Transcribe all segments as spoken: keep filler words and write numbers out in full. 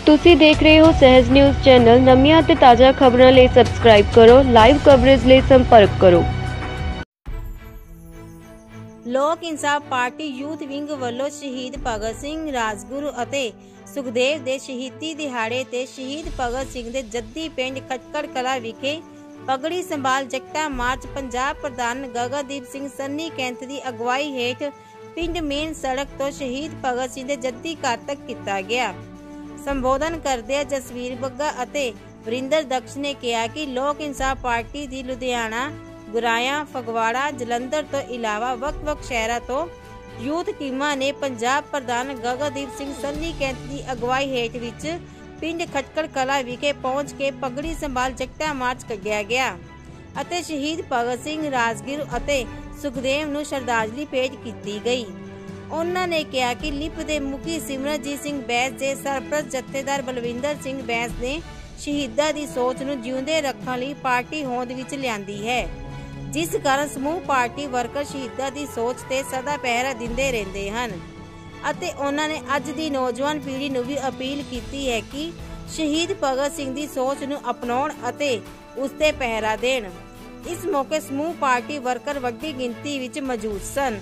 ਤੁਸੀਂ ਦੇਖ ਰਹੇ ਹੋ ਸਹਿਜ ਨਿਊਜ਼ ਚੈਨਲ। ਨਵੀਆਂ ਤੇ ਤਾਜ਼ਾ ਖਬਰਾਂ ਲਈ ਸਬਸਕ੍ਰਾਈਬ ਕਰੋ। ਲਾਈਵ ਕਵਰੇਜ ਲਈ ਸੰਪਰਕ ਕਰੋ। ਲੋਕ ਇਨਸਾਫ ਪਾਰਟੀ ਯੂਥ ਵਿੰਗ ਵੱਲੋਂ ਸ਼ਹੀਦ ਭਗਤ ਸਿੰਘ ਰਾਜਗੁਰੂ ਅਤੇ ਸੁਖਦੇਵ ਦੇ ਸ਼ਹੀਦੀ ਦਿਹਾੜੇ ਤੇ ਸ਼ਹੀਦ ਭਗਤ ਸਿੰਘ ਦੇ ਜੱਦੀ ਪਿੰਡ ਖਟਕੜ ਕਲਾਂ ਵਿਖੇ ਪਗੜੀ ਸੰਭਾਲ ਜਗਤਾ ਮਾਰਚ ਪੰਜਾਬ ਪ੍ਰਧਾਨ ਗਗਨਦੀਪ ਸਿੰਘ ਸੰਨੀ ਕੈਂਥ ਦੀ ਅਗਵਾਈ ਹੇਠ ਪਿੰਡ ਮੇਨ ਸੜਕ ਤੋਂ ਸ਼ਹੀਦ ਭਗਤ ਸਿੰਘ ਦੇ ਜੱਦੀ ਘਰ ਤੱਕ ਕੀਤਾ ਗਿਆ। ਸੰਬੋਧਨ ਕਰਦਿਆਂ ਜਸਵੀਰ ਬੱਗਾ ਅਤੇ ਵਰਿੰਦਰ ਦਕਸ਼ ਨੇ ਕਿਹਾ ਕਿ ਲੋਕ ਇਨਸਾਫ ਪਾਰਟੀ ਦੀ ਲੁਧਿਆਣਾ, ਗੁਰਾਇਆ, ਫਗਵਾੜਾ, ਜਲੰਧਰ ਤੋਂ ਇਲਾਵਾ ਵੱਖ-ਵੱਖ ਸ਼ਹਿਰਾਂ ਤੋਂ ਯੂਥ ਟੀਮਾਂ ਨੇ ਪੰਜਾਬ ਪ੍ਰਧਾਨ ਗਗਨਦੀਪ ਸਿੰਘ ਸੰਨੀ ਕੈਂਥ ਦੀ ਅਗਵਾਈ ਹੇਠ ਵਿੱਚ ਪਿੰਡ ਖਟਕੜ ਕਲਾਂ ਵਿਖੇ ਪਹੁੰਚ ਕੇ ਪਗੜੀ ਸੰਭਾਲ ਜਗਤਾ ਮਾਰਚ ਕੱਢਿਆ ਗਿਆ ਅਤੇ ਸ਼ਹੀਦ ਭਗਤ ਸਿੰਘ ਰਾਜਗੁਰੂ ਅਤੇ ਸੁਖਦੇਵ ਨੂੰ ਸ਼ਰਧਾਂਜਲੀ ਭੇਟ ਕੀਤੀ ਗਈ। ਉਹਨਾਂ ਨੇ ਕਿਹਾ ਕਿ ਲਿਪ ਦੇ ਮੁਖੀ ਸਿਮਰਨਜੀਤ ਸਿੰਘ ਬੈਂਸ ਦੇ ਸਰਪ੍ਰਸਤ ਜਥੇਦਾਰ ਬਲਵਿੰਦਰ ਸਿੰਘ ਬੈਂਸ ਨੇ ਸ਼ਹੀਦਾਂ ਦੀ ਸੋਚ ਨੂੰ ਜਿਉਂਦੇ ਰੱਖਣ ਲਈ ਪਾਰਟੀ ਹੋਂਦ ਵਿੱਚ ਲਿਆਂਦੀ ਹੈ, ਜਿਸ ਕਾਰਨ ਸਮੂਹ ਪਾਰਟੀ ਵਰਕਰ ਸ਼ਹੀਦਾਂ ਦੀ ਸੋਚ ਤੇ ਸਦਾ ਪਹਿਰਾ ਦਿੰਦੇ ਰਹਿੰਦੇ ਹਨ ਅਤੇ ਉਹਨਾਂ ਨੇ ਅੱਜ ਦੀ ਨੌਜਵਾਨ ਪੀੜ੍ਹੀ ਨੂੰ ਵੀ ਅਪੀਲ ਕੀਤੀ ਹੈ ਕਿ ਸ਼ਹੀਦ ਭਗਤ ਸਿੰਘ ਦੀ ਸੋਚ ਨੂੰ ਅਪਣਾਉਣ ਅਤੇ ਉਸ ਤੇ ਪਹਿਰਾ ਦੇਣ। ਇਸ ਮੌਕੇ ਸਮੂਹ ਪਾਰਟੀ ਵਰਕਰ ਵੱਡੀ ਗਿਣਤੀ ਵਿੱਚ ਮੌਜੂਦ ਸਨ।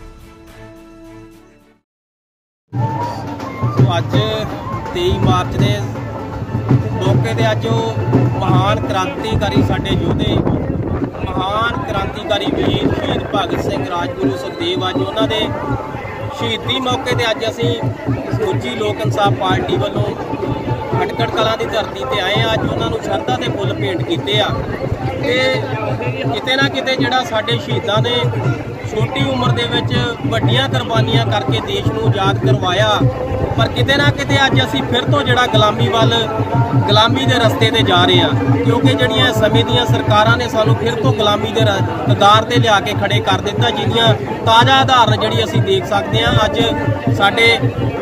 ਅੱਜ तेईस मार्च ਦੇ ਮੌਕੇ ਤੇ ਅੱਜ ਮਹਾਨ ਕ੍ਰਾਂਤੀਕਾਰੀ ਸਾਡੇ ਯੋਧੇ, ਮਹਾਨ ਕ੍ਰਾਂਤੀਕਾਰੀ ਵੀਰ ਸ਼ਹੀਦ ਭਗਤ ਸਿੰਘ ਰਾਜਗੁਰੂ ਸੁਖਦੇਵ ਅੱਜ ਉਹਨਾਂ ਦੇ ਸ਼ਹੀਦੀ ਮੌਕੇ ਤੇ ਅੱਜ ਅਸੀਂ ਸਮੁੱਚੀ ਲੋਕ ਇਨਸਾਫ ਪਾਰਟੀ ਵੱਲੋਂ ਖਟਕੜ ਕਲਾਂ ਦੀ ਧਰਤੀ ਤੇ ਆਏ ਆ। ਅੱਜ ਉਹਨਾਂ ਨੂੰ ਸ਼ਰਧਾ ਦੇ ਫੁੱਲ ਭੇਂਟ ਕੀਤੇ ਆ ਤੇ ਕਿਤੇ ਨਾ ਕਿਤੇ ਜਿਹੜਾ ਸਾਡੇ ਸ਼ਹੀਦਾਂ ਨੇ ਛੋਟੀ ਉਮਰ ਦੇ ਵਿੱਚ ਵੱਡੀਆਂ ਕੁਰਬਾਨੀਆਂ ਕਰਕੇ ਦੇਸ਼ ਨੂੰ ਆਜ਼ਾਦ ਕਰਵਾਇਆ, ਪਰ ਕਿਤੇ ਨਾ ਕਿਤੇ ਅੱਜ ਅਸੀਂ ਫਿਰ ਤੋਂ ਜਿਹੜਾ ਗੁਲਾਮੀ ਵੱਲ ਗੁਲਾਮੀ ਦੇ ਰਸਤੇ ਤੇ ਜਾ ਰਹੇ ਹਾਂ, ਕਿਉਂਕਿ ਜਿਹੜੀਆਂ ਸਮੇਂ ਦੀਆਂ ਸਰਕਾਰਾਂ ਨੇ ਸਾਨੂੰ ਫਿਰ ਤੋਂ ਗੁਲਾਮੀ ਦੇ ਕਗਾਰ ਤੇ ਲਿਆ ਕੇ ਖੜੇ ਕਰ ਦਿੱਤਾ, ਜਿਹਦੀਆਂ ਤਾਜ਼ਾ ਉਦਾਹਰਨ ਜਿਹੜੀ ਅਸੀਂ ਦੇਖ ਸਕਦੇ ਹਾਂ। ਅੱਜ ਸਾਡੇ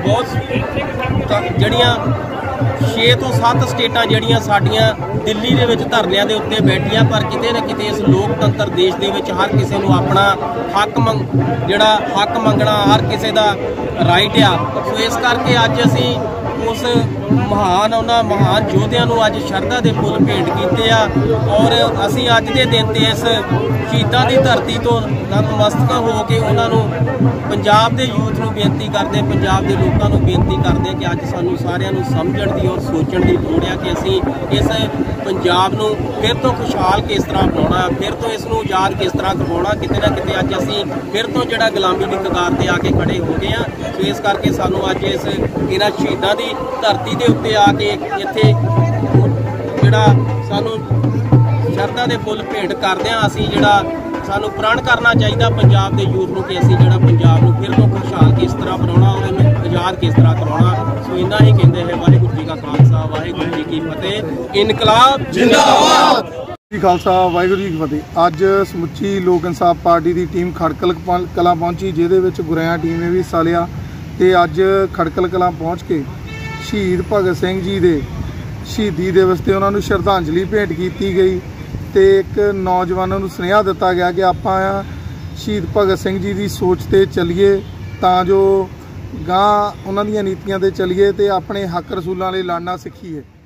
ਬਹੁਤ ਜਿਹੜੀਆਂ ਛੇ ਤੋਂ ਸੱਤ ਸਟੇਟਾਂ ਜਿਹੜੀਆਂ ਸਾਡੀਆਂ ਦਿੱਲੀ ਦੇ ਵਿੱਚ ਧਰਨਿਆਂ ਦੇ ਉੱਤੇ ਬੈਠੀਆਂ, ਪਰ ਕਿਤੇ ਨਾ ਕਿਤੇ ਇਸ ਲੋਕਤੰਤਰ ਦੇਸ਼ ਦੇ ਵਿੱਚ ਹਰ ਕਿਸੇ ਨੂੰ ਆਪਣਾ ਹੱਕ ਮੰਗ ਜਿਹੜਾ ਹੱਕ ਮੰਗਣਾ ਹਰ ਕਿਸੇ ਦਾ ਰਾਈਟ ਆ। ਸੋ ਇਸ ਕਰਕੇ ਅੱਜ ਅਸੀਂ ਉਸ ਮਹਾਨ ਉਹਨਾਂ ਮਹਾਨ ਯੋਧਿਆਂ ਨੂੰ ਅੱਜ ਸ਼ਰਧਾ ਦੇ ਫੁੱਲ ਭੇਂਟ ਕੀਤੇ ਆ ਔਰ ਅਸੀਂ ਅੱਜ ਦੇ ਦਿਨ ਤੇ ਇਸ ਸ਼ਹੀਦਾਂ ਦੀ ਧਰਤੀ ਤੋਂ ਨਤਮਸਤਕ ਹੋ ਕੇ ਉਹਨਾਂ ਨੂੰ ਪੰਜਾਬ ਦੇ ਯੂਥ ਨੂੰ ਬੇਨਤੀ ਕਰਦੇ, ਪੰਜਾਬ ਦੇ ਲੋਕਾਂ ਨੂੰ ਬੇਨਤੀ ਕਰਦੇ ਕਿ ਅੱਜ ਸਾਨੂੰ ਸਾਰਿਆਂ ਨੂੰ ਸਮਝਣ ਦੀ ਔਰ ਸੋਚਣ ਦੀ ਲੋੜ ਆ ਕਿ ਅਸੀਂ ਇਸ ਪੰਜਾਬ ਨੂੰ ਫਿਰ ਤੋਂ ਖੁਸ਼ਹਾਲ ਕਿਸ ਤਰ੍ਹਾਂ ਬਣਾਉਣਾ, ਫਿਰ ਤੋਂ ਇਸ ਨੂੰ ਆਜ਼ਾਦ ਕਿਸ ਤਰ੍ਹਾਂ ਕਰਵਾਉਣਾ। ਕਿਤੇ ਨਾ ਕਿਤੇ ਅੱਜ ਅਸੀਂ ਫਿਰ ਤੋਂ ਜਿਹੜਾ ਗੁਲਾਮੀ ਦੀ ਕਗਾਰ ਤੇ ਆ ਕੇ ਖੜੇ ਹੋ ਗਏ ਆ। ਸੋ ਇਸ ਕਰਕੇ ਸਾਨੂੰ ਅੱਜ ਇਸ ਇਹਨਾਂ ਸ਼ਹੀਦਾਂ ਦੀ ਧਰਤੀ ਦੇ ਉੱਤੇ ਆ ਕੇ ਇੱਥੇ ਜਿਹੜਾ ਸਾਨੂੰ ਸ਼ਰਧਾ ਦੇ ਫੁੱਲ ਭੇਂਟ ਕਰਦੇ ਆ। ਅਸੀਂ ਜਿਹੜਾ ਸਾਨੂੰ ਪ੍ਰਣ ਕਰਨਾ ਚਾਹੀਦਾ ਪੰਜਾਬ ਦੇ ਯੂਥ ਨੂੰ ਕਿ ਅਸੀਂ ਜਿਹੜਾ ਪੰਜਾਬ ਨੂੰ ਫਿਰ ਤੋਂ ਖੁਸ਼ਹਾਲ ਕਿਸ ਤਰ੍ਹਾਂ ਬਣਾਉਣਾ ਔਰ ਇਹਨੂੰ ਆਜ਼ਾਦ ਕਿਸ ਤਰ੍ਹਾਂ ਕਰਵਾਉਣਾ। ਸੋ ਇੰਨਾ ਹੀ ਕਹਿੰਦੇ ਹੈ। ਵਾਹਿਗੁਰੂ ਜੀ ਕਾ ਖਾਲਸਾ, ਵਾਹਿਗੁਰੂ ਜੀ ਕੀ ਫਤਿਹ। ਇਨਕਲਾਬ ਜਿੰਦਾਬਾਦ। ਜੀ ਖਾਲਸਾ, ਵਾਹਿਗੁਰੂ ਜੀ ਕੀ ਫਤਿਹ। ਅੱਜ ਸਮੁੱਚੀ ਲੋਕ ਇਨਸਾਫ ਪਾਰਟੀ ਦੀ ਟੀਮ ਖਟਕੜ ਕਲਾਂ ਪਹੁੰਚੀ, ਜਿਹਦੇ ਵਿੱਚ ਗੁਰਾਇਆ ਟੀਮ ਨੇ ਵੀ ਹਿੱਸਾ ਲਿਆ ਤੇ ਅੱਜ ਖਟਕੜ ਕਲਾਂ ਪਹੁੰਚ ਕੇ ਸ਼ਹੀਦ ਭਗਤ ਸਿੰਘ ਜੀ ਦੇ ਸ਼ਹੀਦੀ ਦਿਵਸ ਤੇ ਉਹਨਾਂ ਨੂੰ ਸ਼ਰਧਾਂਜਲੀ ਭੇਂਟ ਕੀਤੀ ਗਈ ਤੇ ਇੱਕ ਨੌਜਵਾਨਾਂ ਨੂੰ ਸੁਨੇਹਾ ਦਿੱਤਾ ਗਿਆ ਕਿ ਆਪਾਂ ਸ਼ਹੀਦ ਭਗਤ ਸਿੰਘ ਜੀ ਦੀ ਸੋਚ ਤੇ ਚੱਲੀਏ ਤਾਂ ਜੋ ਗਾਂ ਉਹਨਾਂ ਦੀਆਂ ਨੀਤੀਆਂ ਤੇ ਚੱਲੀਏ ਤੇ ਆਪਣੇ ਹੱਕ ਰਸੂਲਾਂ ਲਈ ਲੜਨਾ ਸਿੱਖੀਏ।